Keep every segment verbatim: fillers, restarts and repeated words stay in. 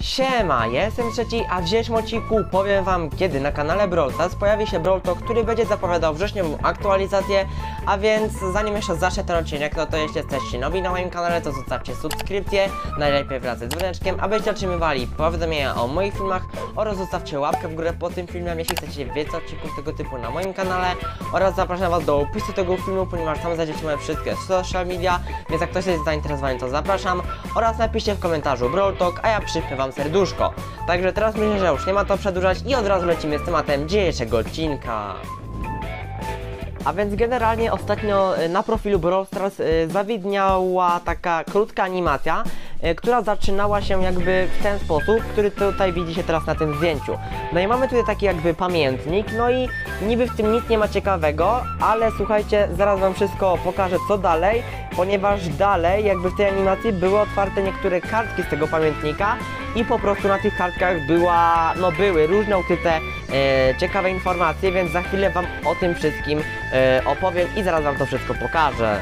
Siema, ja jestem Trzeci, a w dzisiejszym odcinku powiem wam, kiedy na kanale Brawl Stars pojawi się Brawl Talk, który będzie zapowiadał wrześniową aktualizację. A więc zanim jeszcze zacznę ten odcinek, no to jeśli jesteście nowi na moim kanale, to zostawcie subskrypcję, najlepiej wraz z dzwoneczkiem, abyście otrzymywali powiadomienia o moich filmach, oraz zostawcie łapkę w górę pod tym filmem, jeśli chcecie więcej odcinków tego typu na moim kanale, oraz zapraszam was do opisu tego filmu, ponieważ tam znajdziecie moje wszystkie social media, więc jak ktoś jest zainteresowany, to zapraszam, oraz napiszcie w komentarzu Brawl Talk, a ja przypnę wam serduszko. Także teraz myślę, że już nie ma to przedłużać i od razu lecimy z tematem dzisiejszego odcinka. A więc generalnie ostatnio na profilu Brawl Stars y, zawidniała taka krótka animacja, y, która zaczynała się jakby w ten sposób, który tutaj widzicie teraz na tym zdjęciu. No i mamy tutaj taki jakby pamiętnik, no i niby w tym nic nie ma ciekawego, ale słuchajcie, zaraz wam wszystko pokażę co dalej, ponieważ dalej jakby w tej animacji były otwarte niektóre kartki z tego pamiętnika i po prostu na tych kartkach była, no były różne ukryte e, ciekawe informacje, więc za chwilę wam o tym wszystkim e, opowiem i zaraz wam to wszystko pokażę.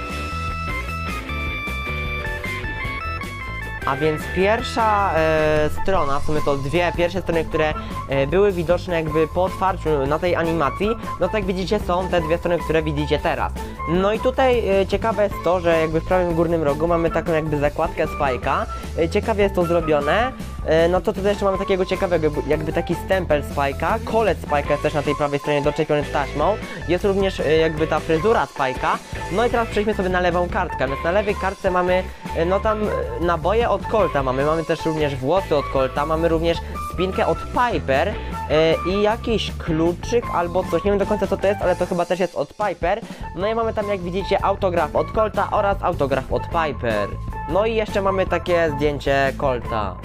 A więc pierwsza e, strona, w sumie to dwie pierwsze strony, które e, były widoczne jakby po otwarciu na tej animacji, no tak widzicie, są te dwie strony, które widzicie teraz. No i tutaj e, ciekawe jest to, że jakby w prawym górnym rogu mamy taką jakby zakładkę Spike'a. E, ciekawie jest to zrobione. E, no to tutaj jeszcze mamy takiego ciekawego, jakby taki stempel Spike'a. Kolec Spike'a jest też na tej prawej stronie doczepiony taśmą. Jest również e, jakby ta fryzura Spike'a. No i teraz przejdźmy sobie na lewą kartkę, więc na lewej kartce mamy e, no tam e, naboje od Colta mamy, mamy też również włosy od Colta, mamy również spinkę od Piper e, i jakiś kluczyk albo coś, nie wiem do końca co to jest, ale to chyba też jest od Piper. No i mamy tam, jak widzicie, autograf od Colta oraz autograf od Piper. No i jeszcze mamy takie zdjęcie Colta.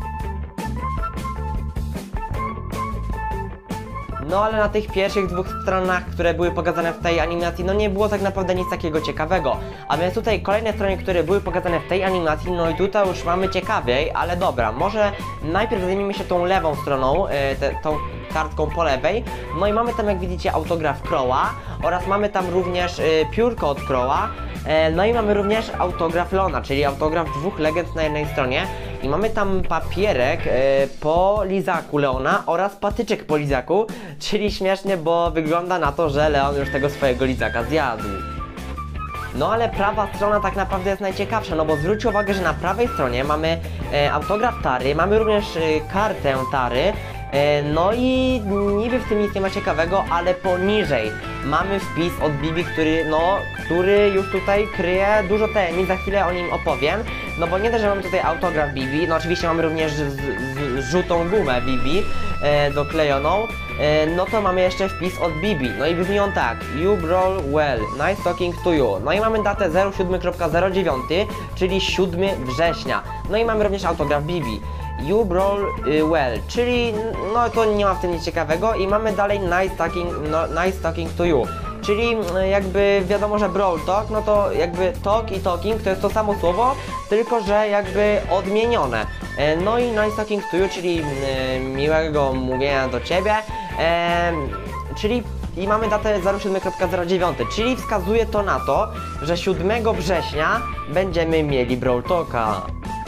No ale na tych pierwszych dwóch stronach, które były pokazane w tej animacji, no nie było tak naprawdę nic takiego ciekawego. A więc tutaj kolejne strony, które były pokazane w tej animacji, no i tutaj już mamy ciekawiej, ale dobra, może najpierw zajmijmy się tą lewą stroną, yy, te, tą kartką po lewej. No i mamy tam, jak widzicie, autograf Crowa oraz mamy tam również yy, piórko od Crowa. No i mamy również autograf Leona, czyli autograf dwóch legend na jednej stronie. I mamy tam papierek e, po lizaku Leona oraz patyczek po lizaku, czyli śmiesznie, bo wygląda na to, że Leon już tego swojego lizaka zjadł. No ale prawa strona tak naprawdę jest najciekawsza, no bo zwróćcie uwagę, że na prawej stronie mamy e, autograf Tary, mamy również e, kartę Tary. No i niby w tym nic nie ma ciekawego, ale poniżej mamy wpis od Bibi, który no, który już tutaj kryje dużo tajemnic, za chwilę o nim opowiem. No bo nie dość, że mamy tutaj autograf Bibi, no oczywiście mamy również z, z, żółtą gumę Bibi e, doklejoną, e, no to mamy jeszcze wpis od Bibi, no i brzmi on tak: You brawl well, nice talking to you. No i mamy datę zero siedem zero dziewięć, czyli siódmego września. No i mamy również autograf Bibi. You brawl y, well, czyli no to nie ma w tym nic ciekawego. I mamy dalej nice talking, no, nice talking to you, czyli y, jakby wiadomo, że Brawl Talk, no to jakby talk i talking to jest to samo słowo, tylko że jakby odmienione. E, no i nice talking to you, czyli y, miłego mówienia do ciebie, e, czyli i mamy datę zero siedem zero dziewięć, czyli wskazuje to na to, że siódmego września będziemy mieli Brawl Talka.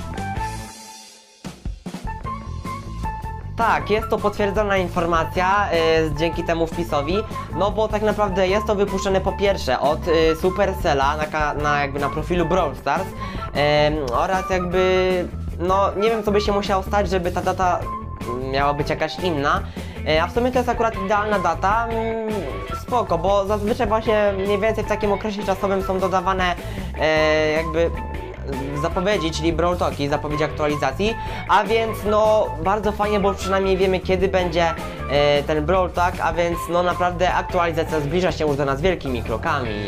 Tak, jest to potwierdzona informacja yy, dzięki temu wpisowi, no bo tak naprawdę jest to wypuszczone po pierwsze od yy, Supercella na, na, jakby na profilu Brawl Stars yy, oraz jakby, no nie wiem co by się musiało stać, żeby ta data miała być jakaś inna, yy, a w sumie to jest akurat idealna data, yy, spoko, bo zazwyczaj właśnie mniej więcej w takim okresie czasowym są dodawane yy, jakby zapowiedzi, czyli Brawl Talki, zapowiedzi aktualizacji, a więc no bardzo fajnie, bo przynajmniej wiemy, kiedy będzie e, ten Brawl Talk, a więc no naprawdę aktualizacja zbliża się już do nas wielkimi krokami.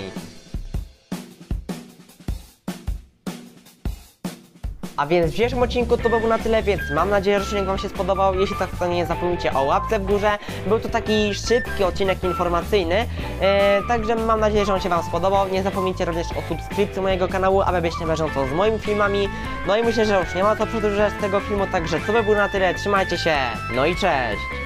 A więc w dzisiejszym odcinku to było na tyle, więc mam nadzieję, że odcinek wam się spodobał. Jeśli tak, to nie zapomnijcie o łapce w górze. Był to taki szybki odcinek informacyjny, e, także mam nadzieję, że on się wam spodobał. Nie zapomnijcie również o subskrypcji mojego kanału, aby być na bieżąco z moimi filmami. No i myślę, że już nie ma co przedłużać z tego filmu, także to by było na tyle. Trzymajcie się, no i cześć!